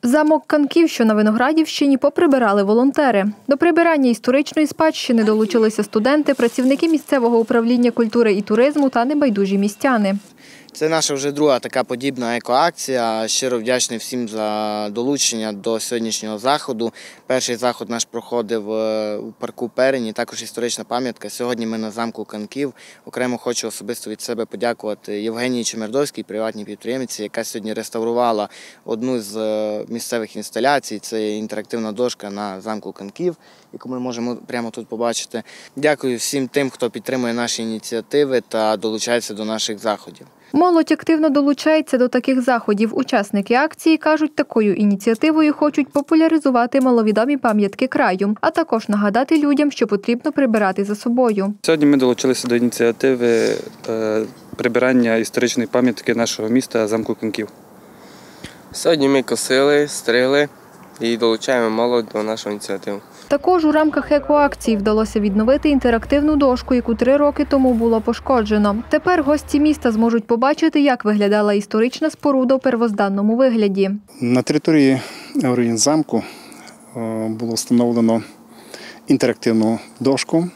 Замок Канків, що на Виноградівщині, поприбирали волонтери. До прибирання історичної спадщини долучилися студенти, працівники місцевого управління культури і туризму та небайдужі містяни. Це наша вже друга така подібна екоакція. Щиро вдячний всім за долучення до сьогоднішнього заходу. Перший заход наш проходив у парку Перені, також історична пам'ятка. Сьогодні ми на замку Канків. Окремо хочу особисто від себе подякувати Євгенії Чемердовській, приватній підприємці, яка сьогодні реставрувала одну з місцевих інсталяцій. Це інтерактивна дошка на замку Канків, яку ми можемо прямо тут побачити. Дякую всім тим, хто підтримує наші ініціативи та долучається до наших заходів. Молодь активно долучається до таких заходів. Учасники акції кажуть, такою ініціативою хочуть популяризувати маловідомі пам'ятки краю, а також нагадати людям, що потрібно прибирати за собою. Сьогодні ми долучилися до ініціативи прибирання історичної пам'ятки нашого міста замку Канків. Сьогодні ми косили, стригли і долучаємо молодь до нашої ініціативи. Також у рамках екоакції вдалося відновити інтерактивну дошку, яку 3 роки тому було пошкоджено. Тепер гості міста зможуть побачити, як виглядала історична споруда у первозданному вигляді. На території руїн замку було встановлено інтерактивну дошку.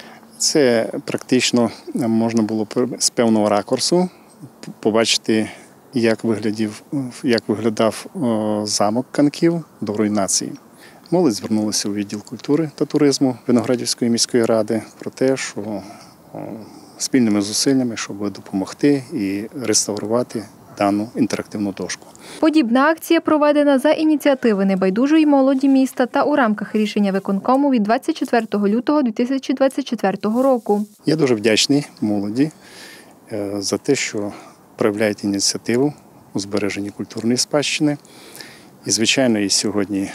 Це практично можна було з певного ракурсу побачити, як виглядав замок Канків до руйнації. Молодь звернулася у відділ культури та туризму Виноградівської міської ради про те, що спільними зусиллями, щоб допомогти і реставрувати дану інтерактивну дошку. Подібна акція проведена за ініціативи небайдужої молоді міста та у рамках рішення виконкому від 24 лютого 2024 року. Я дуже вдячний молоді за те, що проявляють ініціативу у збереженні культурної спадщини. І, звичайно, і сьогодні,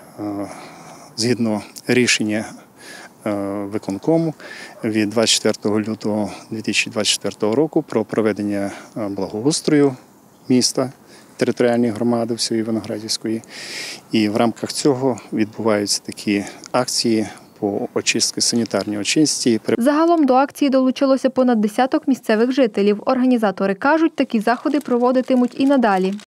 згідно рішення виконкому від 24 лютого 2024 року про проведення благоустрою міста, територіальної громади всієї Виноградівської. І в рамках цього відбуваються такі акції по очистці, санітарній очистці. Загалом до акції долучилося понад десяток місцевих жителів. Організатори кажуть, такі заходи проводитимуть і надалі.